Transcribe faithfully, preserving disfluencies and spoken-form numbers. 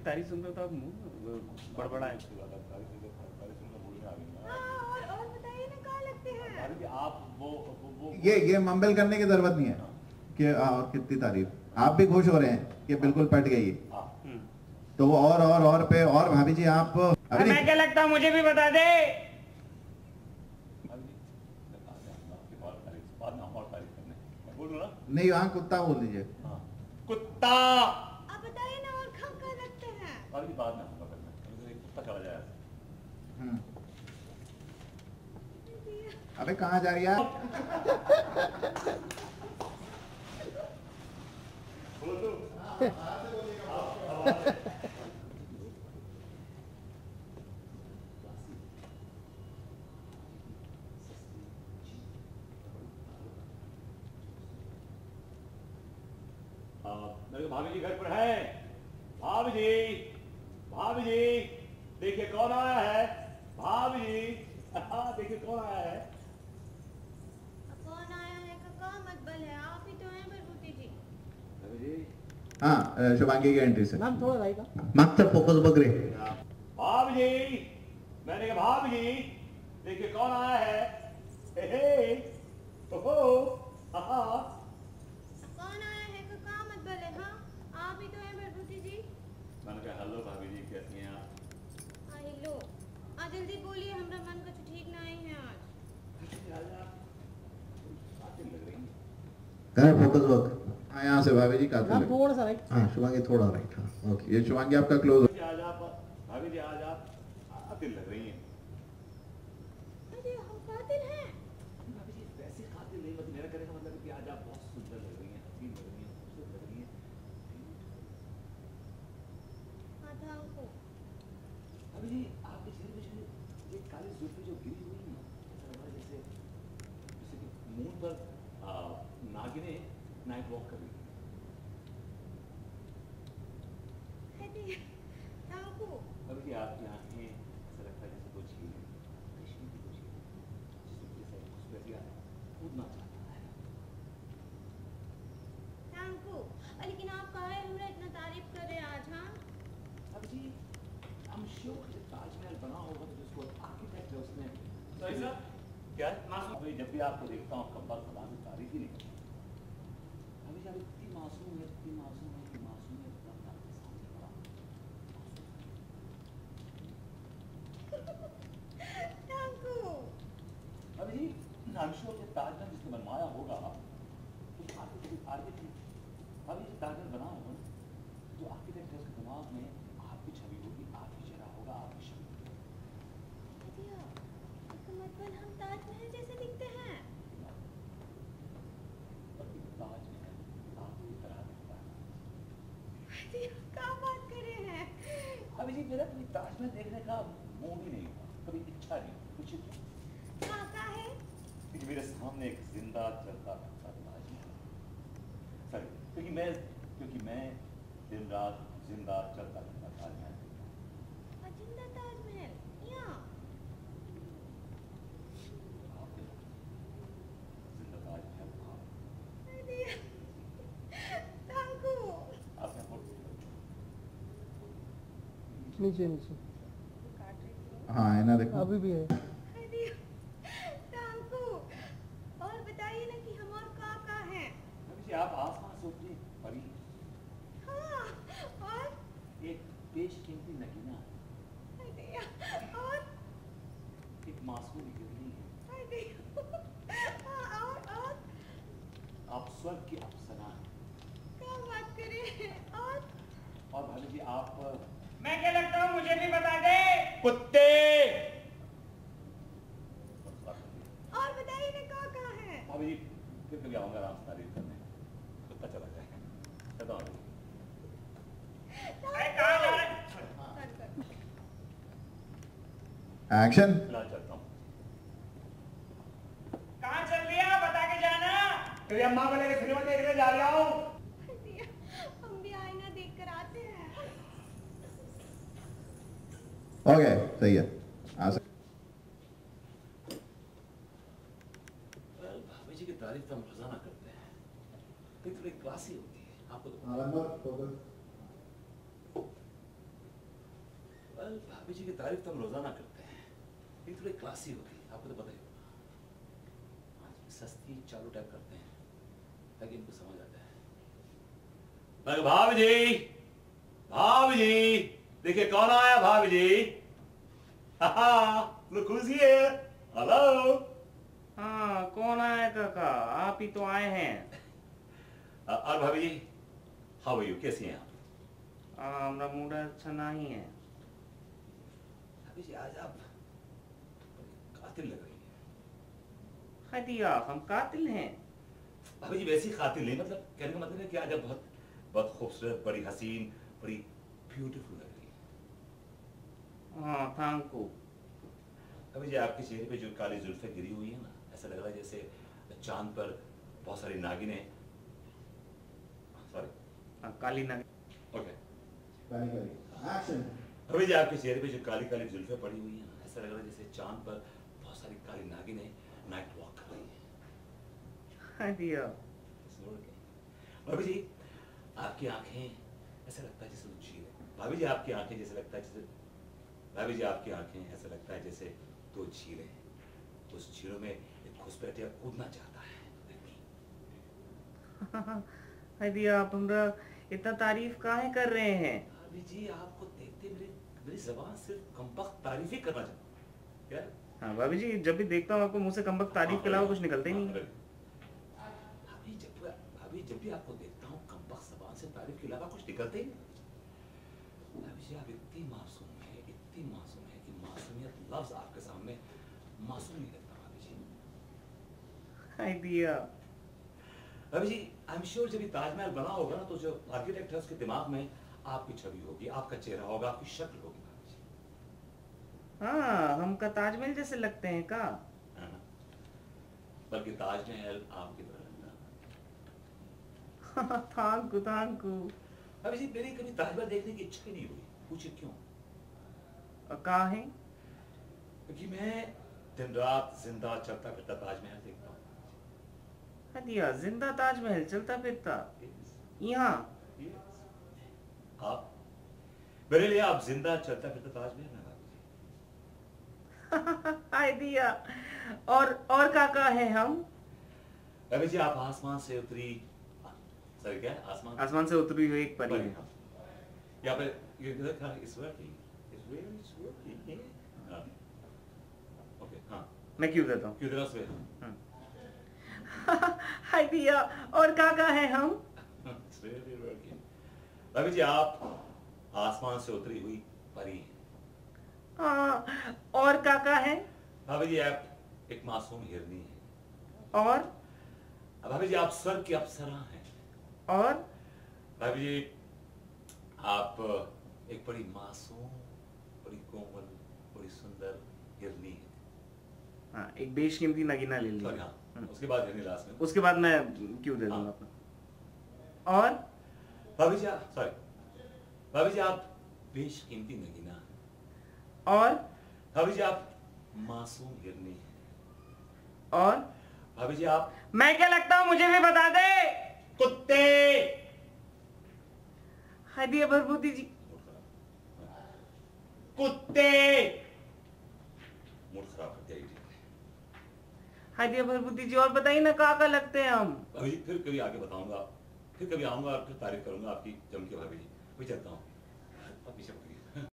तारीफ सुनते हो तो आप मुंह बड़बड़ा है। और बताइए ना कहाँ लगते हैं आप? वो वो ये ये मम्बल करने की जरूरत नहीं है कि और कितनी तारीफ, आप भी खुश हो रहे हैं कि बिल्कुल पट गई है, तो वो और और और पे और भाभी जी आप अभी मैं क्या लगता हूँ मुझे भी बता दे। नहीं वहाँ कुत्ता बोल दीजिए। कुत्ता आप बताइए ना और कहाँ कहाँ लगते हैं बाद में कुत्ता चला जाए। अबे कहाँ जा रही है आप? मेरे भाभी जी घर पर है। भाभी जी, भाभी जी, देखिए कौन आया है। भाभी जी, देखिए कौन आया है। कौन आया है का मत बल है, आप ही तो हैं बलबूती जी। भाभी जी, हाँ शुभांगी की एंट्री से मैम थोड़ा रहेगा मागचा फोकस बघ रे। भाभी जी, मैंने कहा भाभी जी, देखिए कौन आया है। हे हे, ओहो, हा कौन आया है का काम मत बल है। हाँ आप ही तो हैं बलबूती जी। मैंने कहा हेलो भाभी जी, कैसी हैं आप? हाँ हेलो, आ जल्दी बोलिए, हमारा मन कुछ ठीक नहीं है आज। घर फोकस बघ। हाँ यहाँ से भाभी जी काफी मैम थोड़ा सा राइट। हाँ शुभांगी थोड़ा राइट। हाँ ओके, ये शुभांगी आपका क्लोज। आज आप भाभी जी, आज आप कातिल लग रही हैं। अरे हम कातिल हैं? भाभी जी वैसे कातिल नहीं, मतलब मेरा कहने का मतलब है कि आज आप बहुत सुंदर लग रही हैं, हसीन लग रही हैं, खूबसूरत लग रही हैं। हाँ था हमको। भाभी जी आपके चेहरे पे जो ये काली जुल्फी जो गिरी हुई है, ऐसा लग रहा है जैसे जैसे कि मुंह पर नागिने नाइट वॉक कर रही है। भाभी जी आपकी आंखें ऐसा लगता है जैसे कोई झील है, कृष्ण की कोई झील है, जिसमें जैसे उस पर कूदना चाहता है। हमको, लेकिन आप कहे हमरा इतना तारीफ कर रहे हैं आज। हाँ भाभी जी, हम श्योर जब ताजमहल बना होगा तो जिसको आर्किटेक्ट है उसने तो ऐसा क्या है? जब भी आपको देखता हूँ कब्बा खुदा की तारीफ ही नहीं करता। भाभी जी आप इतनी मासूम है, इतनी मासूम है, इतनी मासूम है, इतना आपके सामने खड़ा भाभी जी, I'm sure कि ताजमहल जिसने बनवाया होगा तो आर्किटेक्ट आर्किटेक्ट भाभी जी ताजमहल बना होगा जो आर्किटेक्ट है उसके दिमाग में आपकी छवि होगी, आपकी चेहरा होगा, आपकी छवि मतलब हम ताजमहल जैसे दिखते हैं। ताजमहल आपकी तरह दिखता है। क्या बात कर रहे हैं? भाभी जी मेरा कभी ताजमहल देखने का मूड ही नहीं हुआ, कभी इच्छा नहीं, कुछ कहाँ का है? क्योंकि मेरे सामने एक जिंदा चलता ताजमहल, सॉरी क्योंकि मैं क्योंकि मैं दिन रात जिंदा चलता रहता ताजमहल। जिंदा ताजमहल यहाँ? जिंदा ताजमहल नीचे नीचे हाँ है ना, देखो अभी भी है। और बताइए ना कि हम और कहाँ कहाँ हैं? अभी आप आसमान से उतरी परी। हाँ, और एक बेशकीमती नगीना और एक मासूम गिरनी है। हाँ, और और आप स्वर्ग की अप्सरा हैं। क्या बात कर रहे हैं? और और भाभी जी आप मैं क्या लगता हूँ मुझे भी बता दे। कुत्ते और बताइए ना कहाँ कहाँ है? भाभी जी फिर कभी आऊंगा आराम से तारीफ करने, कुत्ता चला जाएगा। चलो अरे कहाँ जा रहे? एक्शन। फिलहाल चलता हूँ। कहाँ चल दिया बता के जाना। तेरी अम्मा को लेकर सिनेमा देखने जा रहा हूँ। हम भी आईना देख कर आते हैं। ओके सही है, आ सकते। भाभी जी की तारीफ तो हम रोजाना करते हैं, लेकिन थोड़ी क्लासी होती है। आपको तो well, भाभी जी की तारीफ तो हम रोजाना करते हैं, ये थोड़ी क्लासी होती है, आपको तो पता ही होगा। आज सस्ती चालू टाइप करते हैं ताकि इनको समझ आता है। भाभी जी, भाभी जी, देखिए कौन आया भाभी जी। Look who's here. Hello. हाँ, कौन आया काका? आप ही तो आए हैं। और भाभी जी, how are you? कैसी हैं आप? हाँ, हमारा मूड अच्छा नहीं है। भाभी जी आज आप कातिल लग रही हैं। हाँ दिया, हम कातिल हैं। भाभी जी वैसी कातिल नहीं, मतलब कहने का मतलब है कि आज आप बहुत बहुत खूबसूरत, बड़ी हसीन, बड़ी ब्यूटीफुल लग रही हैं। हाँ, थैंक यू। भाभी जी आपके चेहरे पे जो काली जुल्फें गिरी हुई है ना, ऐसा लग रहा है जैसे चांद पर बहुत सारी नागिनें, सॉरी, हाँ, काली नागिन। ओके। काली काली एक्शन। भाभी जी आपके चेहरे पे जो काली काली जुल्फें पड़ी हुई हैं ना, ऐसा लग रहा है जैसे चांद पर बहुत सारी काली नागिनें नाइट वॉक कर रही हैं। हाँ दिया। भाभी जी आपकी आंखें ऐसा लगता है जैसे वो झील है। भाभी जी आपकी आंखें जैसे लगता है जैसे भाभी जी आपकी आंखें ऐसा लगता है जैसे दो झीलें हैं, उस झीलों में एक घुसपैठिया कूदना चाहता है। हाँ दिया, आप हमरा इतना तारीफ काहे कर रहे हैं? भाभी जी आपको देखते मेरी मेरी ज़बान सिर्फ कमबख्त तारीफ ही करना चाहती क्या? हाँ भाभी जी, जब भी देखता हूँ आपको मुंह से कमबख्त तारीफ के अलावा कुछ निकलता ही नहीं। भाभी जब भाभी जब भी आपको देखता हूँ कमबख्त ज़बान से तारीफ के अलावा कुछ निकलता ही नहीं। भाभी जी आप इतनी मासूम है, इतनी मासूम है कि मासूमियत लफ्ज आपके सामने मासूम नहीं लगता। भाभी जी हाँ दिया। भाभी जी आई एम श्योर जब ये ताजमहल बना होगा ना, तो जो आर्किटेक्ट है उसके दिमाग में आपकी छवि होगी, आपका चेहरा होगा, आपकी शक्ल होगी। भाभी जी हाँ, हमका ताजमहल जैसे लगते हैं का? है ना? बल्कि ताजमहल आपकी तरह लगता है। Thank you, thank you. भाभी जी मेरी कभी ताजमहल देखने की इच्छा ही नहीं हुई। पूछिए क्यों? कहाँ है? क्योंकि मैं दिन रात जिंदा चलता फिरता ताजमहल देखता हूँ। हाँ दिया, जिंदा ताजमहल चलता फिरता यहाँ। आप मेरे लिए आप जिंदा चलता फिरता ताजमहल है भाभी जी। हाय दिया। और और काका है हम? भाभी जी आप आसमान से उतरी, सॉरी क्या आसमान आसमान से उतरी हुई एक परी है। यहाँ पे ये देखा इस वर्किंग इस रियली इट्स वर्किंग। हां ओके हां मैं क्यों देता हूँ? क्यों देना सो? हाय दिया, और काका है हम? It's really working. भाभी जी आप आसमान से उतरी हुई परी हैं। हाँ, और काका है? भाभी जी आप एक मासूम हिरनी हैं। और भाभी जी आप स्वर्ग की अप्सरा हैं। और भाभी जी आप एक बड़ी मासूम, बड़ी कोमल, बड़ी सुंदर हिरनी है। हाँ, एक बेशकीमती नगीना ले सॉरी लिया। हाँ, उसके बाद हिरनी लास्ट में। उसके बाद मैं क्यों दे दूंगा हाँ। अपना। और भाभी जी आप सॉरी भाभी जी आप बेशकीमती नगीना हैं। और भाभी जी आप मासूम हिरनी हैं। और भाभी जी आप मैं क्या लगता हूँ मुझे भी बता दे। कुत्ते। हाय दिया भरभूति जी। कुत्ते मूड खराब कर दिया ये। हाय दिया भरभूति जी, और बताइए ना काका लगते हैं हम? भाभी जी फिर कभी आगे बताऊंगा, फिर कभी आऊंगा और फिर तारीफ करूंगा आपकी जम के। भाभी जी मैं चलता हूँ। अब पीछे